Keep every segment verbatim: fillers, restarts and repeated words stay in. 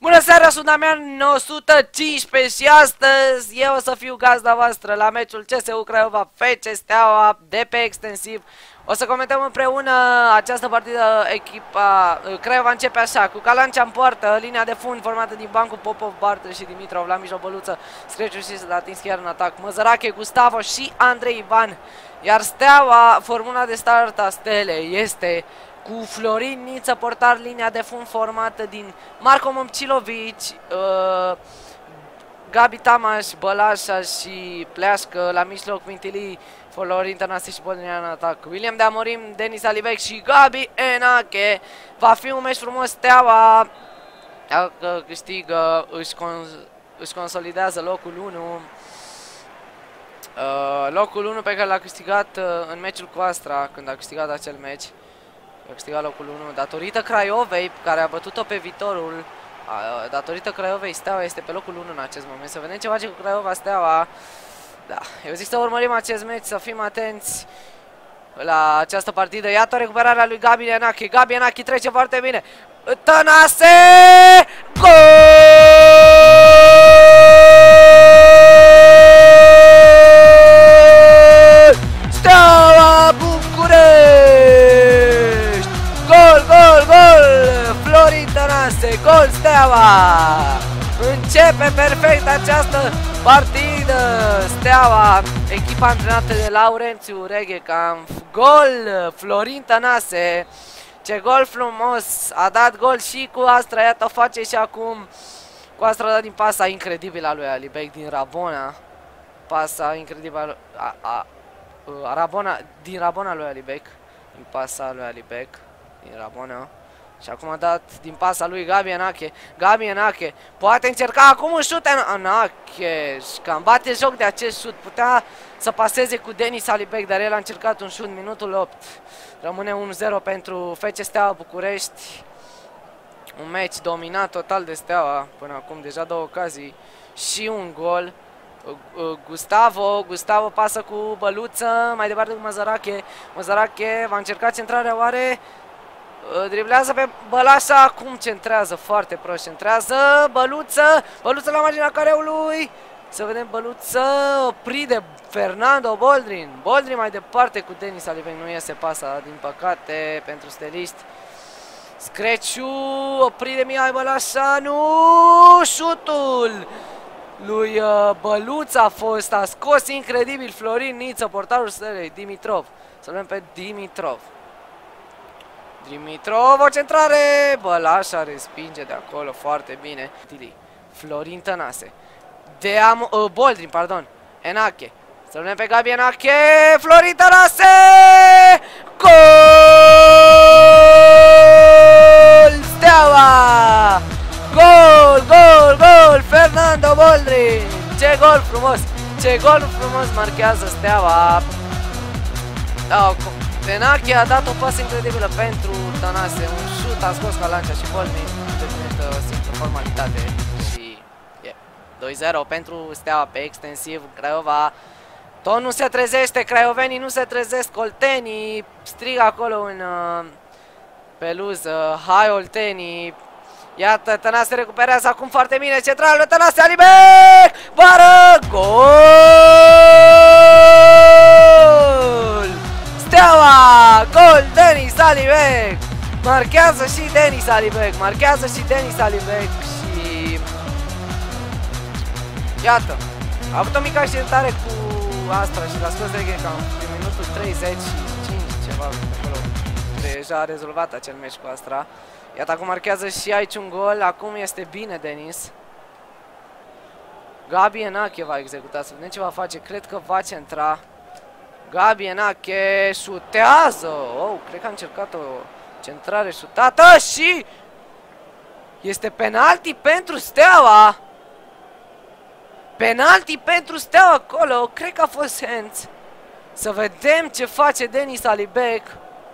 Bună seara, sunt Damian o sută cincisprezece și astăzi eu o să fiu gazda voastră la meciul C S U Craiova F C Steaua de pe extensiv. O să comentăm împreună această partidă. Echipa Craiova începe așa, cu Calancea în poartă, linia de fund formată din Bancu, Popov, Bartă și Dimitrov, la mijloc Băluță, Screciu și s-a atins chiar în atac, Măzărache, Gustavo și Andrei Ivan. Iar Steaua, formula de start a Stelei este cu Florin Niță, portar, linia de fund formată din Marco Momcilovici, uh, Gabi Tamaș, Bălașa și Pleașcă, la mijloc Mintili, Florin Tănase și Bodnia în atac, William de Amorim, Denis Alibec și Gabi Enache. Va fi un meci frumos. Steaua, dacă câștigă, își, con își consolidează locul unu. Uh, locul unu pe care l-a câștigat uh, în meciul cu Astra, când a câștigat acel meci. A câștigat locul unu datorită Craiovei, care a bătut-o pe Viitorul. uh, Datorită Craiovei, Steaua este pe locul unu în acest moment. Să vedem ce face cu Craiova Steaua. Da, eu zic să urmărim acest meci, să fim atenți la această partidă. Iată recuperarea lui Gabi Enache. Gabi Enache trece foarte bine. Tănase! Gol! Steaua București! Gol, gol, gol! Florin Tănase, gol Steaua! Începe perfect această partidă. Steaua, echipa antrenată de Laurențiu Reghecamp. Gol Florin Tănase. Ce gol frumos. A dat gol și cu Astra. Iată o face și acum cu Astra, a dat din pasa incredibilă a lui Alibec din Rabona. Pasa incredibilă a, a, a Rabona, din Rabona lui Alibec. Din pasa lui Alibec din Rabona. Și acum a dat din pasa lui Gabi Enache. Gabi Enache poate încerca acum un șut. Enache cam bate joc de acest șut. Putea să paseze cu Denis Alibec, dar el a încercat un șut. Minutul opt. Rămâne unu zero pentru F C Steaua București. Un meci dominat total de Steaua până acum. Deja două ocazii și un gol. Gustavo, Gustavo pasă cu Băluță. Mai departe cu Măzărache. Măzărache va încerca centrarea, oare? Driblează pe Bălașa, acum centrează, foarte prost centrează, Băluță, Băluță la marginea careului, să vedem Băluță, oprit de Fernando Boldrin, Boldrin mai departe cu Denis Alibec, nu iese pasa, din păcate, pentru steliști. Screciu, oprit de Mihai Bălașa, nu, șutul lui uh, Băluță a fost, a scos incredibil Florin Niță, portarul Stelei, Dimitrov, să vedem pe Dimitrov. Dimitrov, o centrare, Bălașa respinge de acolo foarte bine. Florin Tănase, de am, uh, Boldrin, pardon, Enache, să vedem pe Gabi Enache, Florin Tănase, gol! Steaua! Gol, gol, gol, Fernando Boldrin, ce gol frumos, ce gol frumos marchează Steaua. Oh, Enache a dat o pasă incredibilă pentru Tănase, un șut, a scos Calancea și Boldrin, devinută o simplă formalitate și yeah. doi zero pentru Steaua pe extensiv. Craiova tot nu se trezește, craiovenii nu se trezesc, oltenii strigă acolo în uh, peluză, hai oltenii. Iată, Tănase recuperează acum foarte bine, centralul Tănase, Alibec, bară, gol! Steaua, gol, Denis Alibec, marchează și Denis Alibec, marchează și Denis Alibec și iată, a avut o mică accidentare cu Astra și l-a scos de cam prin minutul treizeci și cinci, ceva acolo, deja a rezolvat acel meci cu Astra. Iată, acum marchează și aici un gol, acum este bine Denis. Gabi Enache va executa, să vedem ce va face, cred că va centra. Gabi Enache șutează. Oh, cred că a încercat o centrare șutată și este penalti pentru Steaua. Penalti pentru Steaua acolo. Cred că a fost hands. Să vedem ce face Denis Alibec.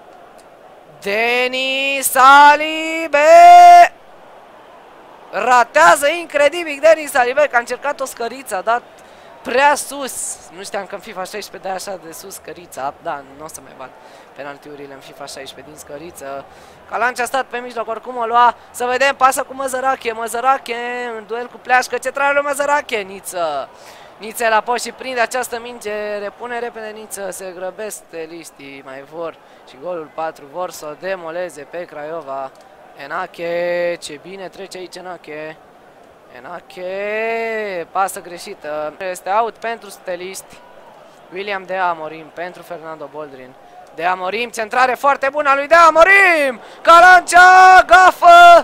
Denis Alibec ratează incredibil Denis Alibec. A încercat o scăriță, a dat prea sus. Nu știam că în FIFA șaisprezece dai așa de sus scărița. Da, nu o să mai bat penaltiurile în FIFA șaisprezece din scăriță. Calanci a stat pe mijloc, oricum o lua. Să vedem, pasă cu Măzărache. Măzărache în duel cu Pleașcă. Centralul lui Măzărache. Niță. Niță la post și prinde această minge. Repune repede Niță. Se grăbesc steliștii. Mai vor. Și golul patru. Vor să o demoleze pe Craiova. Enache. Ce bine trece aici Enache. Enache. Pasă greșită. Este out pentru steliști. William de Amorim pentru Fernando Boldrin. De Amorim, centrare foarte bună a lui De Amorim! Calancea, gafă!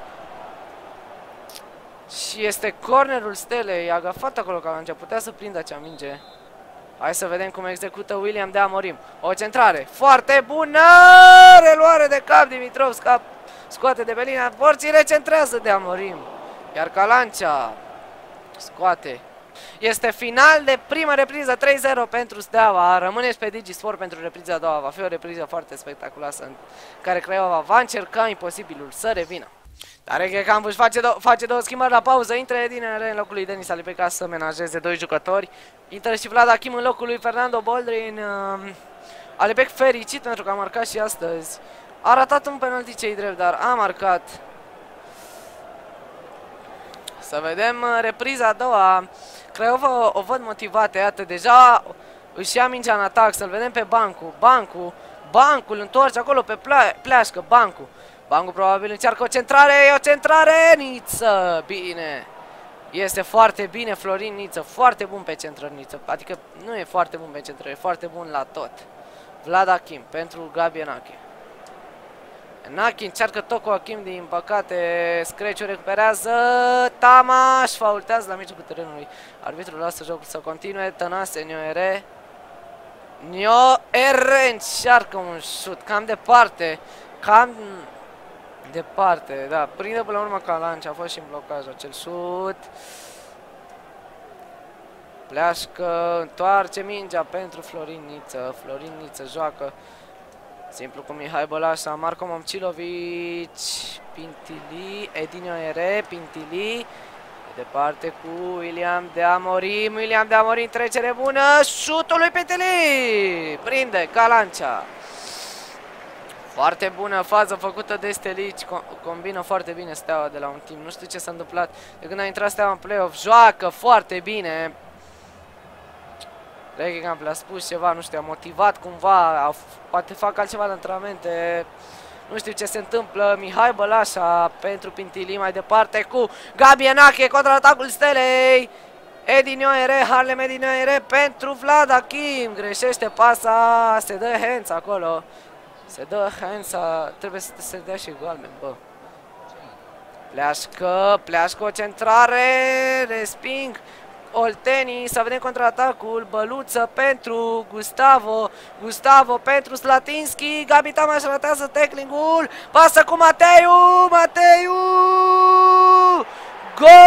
Și este cornerul Stelei, a gafat acolo Calancea, putea să prindă acea minge. Hai să vedem cum execută William De Amorim. O centrare foarte bună! Reluare de cap, Dimitrov scap, scoate de pe linia, porții recentrează De Amorim. Iar Calancea scoate. Este final de prima repriză, trei zero pentru Steaua. Rămâneți pe Digisport pentru repriza a doua. Va fi o repriză foarte spectaculoasă în care Craiova va încerca imposibilul să revină. Dar Ghecam își face, do face două schimbări la pauză. Intră Edinele în locul lui Denis Alipeca să menajeze doi jucători. Intră și Vlad Achim în locul lui Fernando Boldrin. uh, Alipec fericit pentru că a marcat și astăzi. A ratat un penalti cei drept, dar a marcat. Să vedem repriza a doua. Craiova o văd motivate, iată, deja își ia mingea în atac, să-l vedem pe Bancu. Bancu, Bancul întoarce acolo pe Pleașcă, Bancu. Bancu probabil încearcă o centrare, e o centrare, Niță, bine. Este foarte bine Florin Niță, foarte bun pe centrări Niță, adică nu e foarte bun pe centrări, e foarte bun la tot. Vlad Achim pentru Gabi Enache. Enache încearcă tot cu Achim, din păcate Screciu recuperează, Tamaș faultează la mijlocul terenului. Arbitrul lasă jocul să continue, Tănase, Nioere. Nioere încearcă un șut, cam departe, cam departe, da, prinde până la urmă Calanci, a fost și în blocaj acel șut. Pleașcă, întoarce mingea pentru Florin Niță, Florin Niță joacă simplu cu Mihai Bălașa, Marco Momcilovici, Pintili, Edinio Ere, Pintili, departe cu William De Amorim, William De Amorim, trecere bună, șutul lui Pintili, prinde Calancea. Foarte bună fază făcută de Stelici, combină foarte bine Steaua de la un timp, nu știu ce s-a întâmplat de când a intrat Steaua în play-off, joacă foarte bine. Reghegam le-a spus ceva, nu știu, a motivat cumva, a, poate fac altceva de antrenamente, nu știu ce se întâmplă. Mihai Bălașa pentru Pintili, mai departe cu Gabi Enache, contraatacul Stelei. Edinio Ere, Harlem Edinio Ere pentru Vlad Achim, greșește pasa, se dă hands acolo. Se dă hands, trebuie să se dea și galben, bă. Pleașcă, pleașcă o centrare, resping Oltenii, să vedem contraatacul, Băluță pentru Gustavo, Gustavo pentru Slatinski, Gabi Tamaș ratează tackling-ul, pasă cu Mateiu, Mateiu, gol!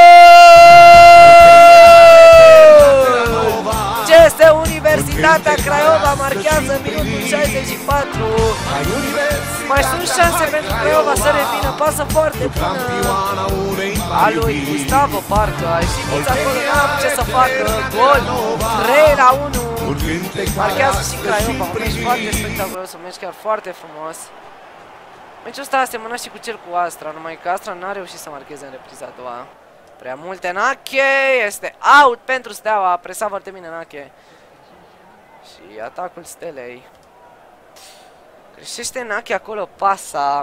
C S Universitatea Craiova marchează în minutul șaizeci și patru. Mai sunt șanse pentru Craiova să revină, pasă foarte bună a lui Gustavo, parcă a ieșit nici acolo, n-a avut ce să facă, gol, trei la unu, marchează și Craiova, un meci foarte spectaculos, un meci chiar foarte frumos. Meciul ăsta a asemănat și cu cel cu Astra, numai că Astra n-a reușit să marcheze în repriza a doua. Prea mult Enache, este out pentru Steaua, a presat foarte bine Enache. Și atacul Stelei. Greșește Enache acolo, pasa.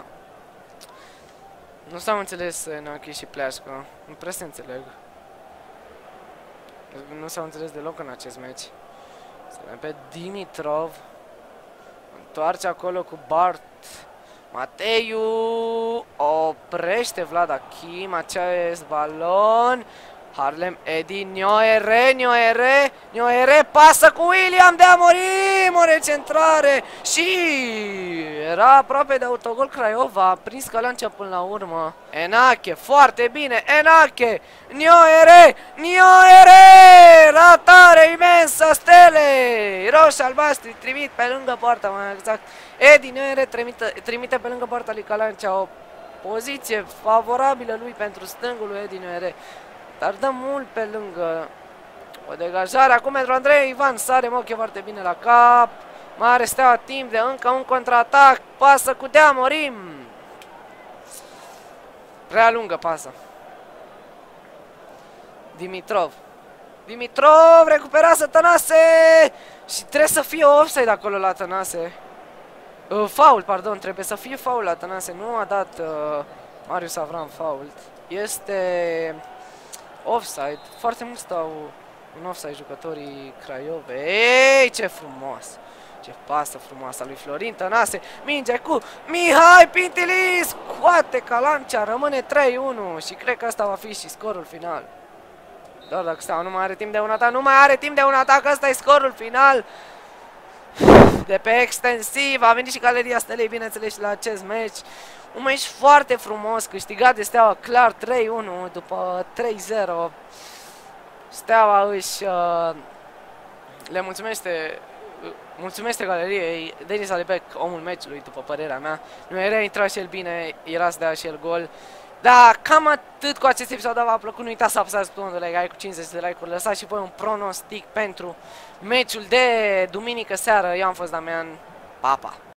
Nu s-au înțeles Enache și Pleașcă, nu prea se înțeleg. Nu s-au înțeles deloc în acest meci. Să vedem pe Dimitrov. Întoarce acolo cu Bart. Mateiu oprește Vlad Achim, acest balon. Harlem Edi, Nioere, Nioere, Nioere, pasă cu William De Amorim, o recentrare și era aproape de autogol Craiova, a prins Calancea până la urmă. Enache, foarte bine, Enache, Nioere, Nioere, ratare imensă Stelei, roși albastri, trimit pe lângă poarta, mai exact. Edi Nioere trimite, trimite pe lângă poarta lui Calancea, o poziție favorabilă lui pentru stângul lui Edi Nioere. Dar dă mult pe lângă O degajare acum pentru Andrei Ivan. Sare Moche foarte bine la cap. Mare Steaua timp de încă un contraatac. Pasă cu Deamorim. Prea lungă pasă. Dimitrov. Dimitrov recuperează Tănase. Și trebuie să fie offside acolo la Tănase. Uh, faul, pardon, trebuie să fie faul la Tănase. Nu a dat uh, Marius Avram fault. Este offside. Foarte mult stau în offside jucătorii Craiovei. Ei, ce frumos! Ce pasă frumoasă lui Florin Tănase. Minge cu Mihai Pintilis. Scoate Calancea. Rămâne trei unu. Și cred că asta va fi și scorul final. Doar dacă Steaua nu mai are timp de un atac. Nu mai are timp de un atac. Asta e scorul final. De pe extensiv. A venit și Galeria Stelei, bineînțeles, la acest meci. Un meci foarte frumos. Câștigat de Steaua clar trei unu. După trei zero. Steaua își uh, le mulțumește Mulțumește galeriei. Denis Alibek, omul meciului, după părerea mea. Nu era intrat și el bine, era să dea și el gol. Da, cam atât cu acest episod. V-a plăcut, nu uitați să apăsați butonul de like cu cincizeci de like-uri. Lăsați și voi un pronostic pentru meciul de duminică seară. Eu am fost Damian. Pa, pa!